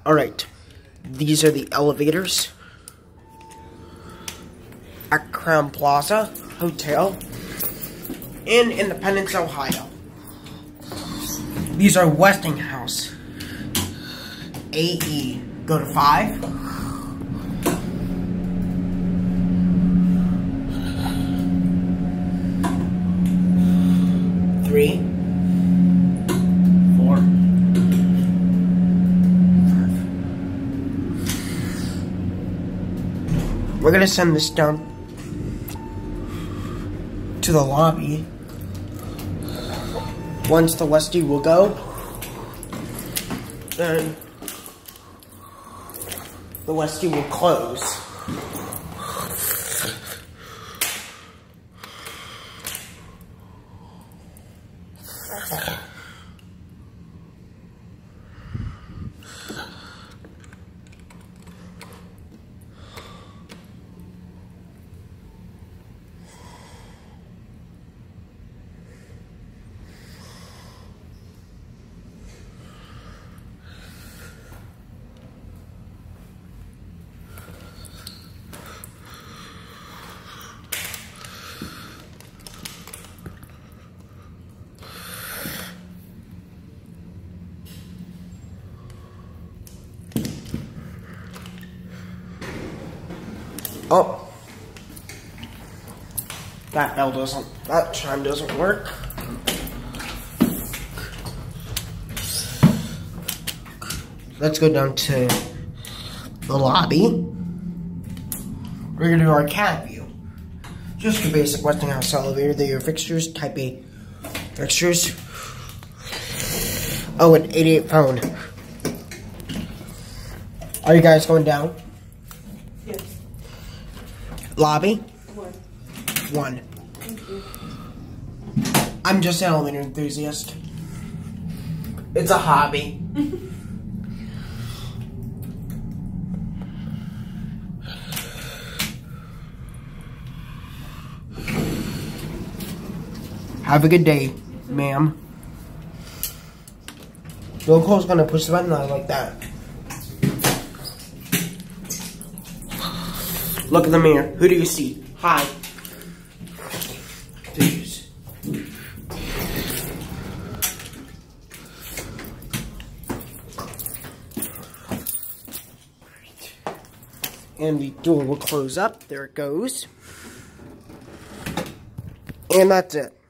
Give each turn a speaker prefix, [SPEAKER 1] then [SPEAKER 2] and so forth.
[SPEAKER 1] Alright, these are the elevators at Crowne Plaza Hotel in Independence, Ohio. These are Westinghouse AE. Go to 5. Three, 4, 5. We're gonna send this down to the lobby. Once the Westie will go, then the Westie will close. Oh, that chime doesn't work. Let's go down to the lobby. We're gonna do our cat view. Just a basic Westinghouse elevator. They are fixtures, type A fixtures. Oh, an 88 phone. Are you guys going down?
[SPEAKER 2] Yes.
[SPEAKER 1] Lobby?
[SPEAKER 2] 1.
[SPEAKER 1] 1. I'm just an elevator enthusiast. It's a hobby. Have a good day, ma'am. Loco's gonna push the button like that. Look in the mirror. Who do you see? Hi. Please. And the door will close up. There it goes. And that's it.